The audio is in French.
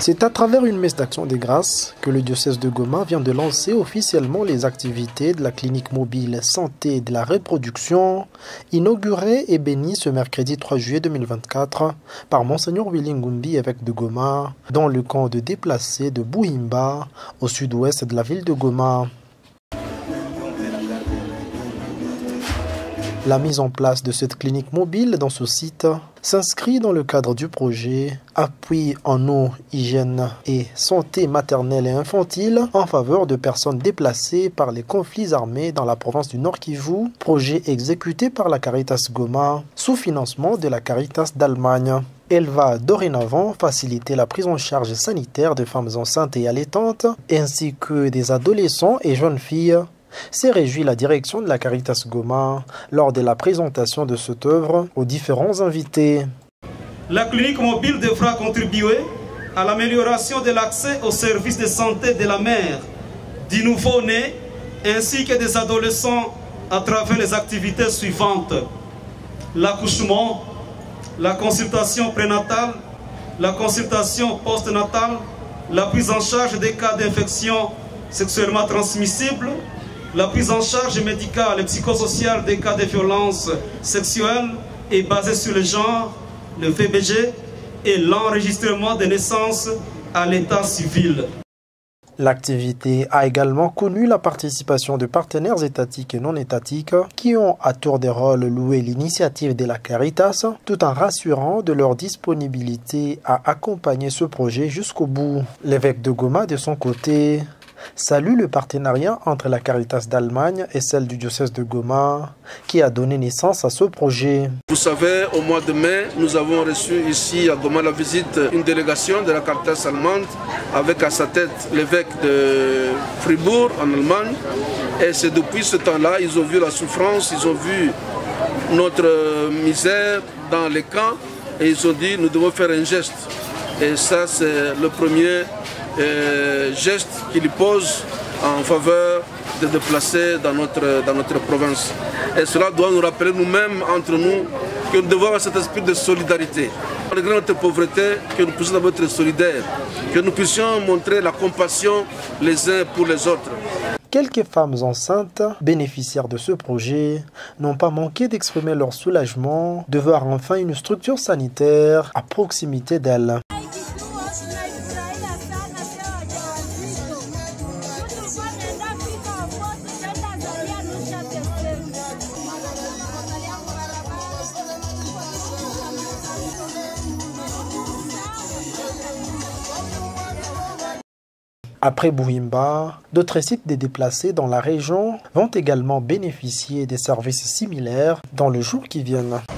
C'est à travers une messe d'action des grâces que le diocèse de Goma vient de lancer officiellement les activités de la clinique mobile santé de la reproduction, inaugurée et bénie ce mercredi 3 juillet 2024 par Monseigneur Willy Ngumbi, évêque de Goma, dans le camp de déplacés de Bouhimba, au sud-ouest de la ville de Goma. La mise en place de cette clinique mobile dans ce site s'inscrit dans le cadre du projet Appui en eau, hygiène et santé maternelle et infantile en faveur de personnes déplacées par les conflits armés dans la province du Nord Kivu, projet exécuté par la Caritas Goma sous financement de la Caritas d'Allemagne. Elle va dorénavant faciliter la prise en charge sanitaire de femmes enceintes et allaitantes ainsi que des adolescents et jeunes filles. S'est réjoui la direction de la Caritas Goma lors de la présentation de cette œuvre aux différents invités. La clinique mobile devra contribuer à l'amélioration de l'accès aux services de santé de la mère, du nouveau-né ainsi que des adolescents à travers les activités suivantes: l'accouchement, la consultation prénatale, la consultation postnatale, la prise en charge des cas d'infection sexuellement transmissibles, la prise en charge médicale et psychosociale des cas de violences sexuelles et basée sur le genre, le VBG et l'enregistrement des naissances à l'état civil. L'activité a également connu la participation de partenaires étatiques et non étatiques qui ont à tour de rôle loué l'initiative de la Caritas tout en rassurant de leur disponibilité à accompagner ce projet jusqu'au bout. L'évêque de Goma, de son côté, salue le partenariat entre la Caritas d'Allemagne et celle du diocèse de Goma qui a donné naissance à ce projet. Vous savez, au mois de mai, nous avons reçu ici à Goma la visite une délégation de la Caritas allemande avec à sa tête l'évêque de Fribourg en Allemagne. Et c'est depuis ce temps-là, ils ont vu la souffrance, ils ont vu notre misère dans les camps et ils ont dit nous devons faire un geste. Et ça, c'est le premier geste qu'il pose en faveur des déplacés dans notre province. Et cela doit nous rappeler nous-mêmes, entre nous, que nous devons avoir cet esprit de solidarité. Malgré notre pauvreté, que nous puissions être solidaires, que nous puissions montrer la compassion les uns pour les autres. Quelques femmes enceintes, bénéficiaires de ce projet, n'ont pas manqué d'exprimer leur soulagement de voir enfin une structure sanitaire à proximité d'elles. Après Bouhimba, d'autres sites des déplacés dans la région vont également bénéficier des services similaires dans les jours qui viennent.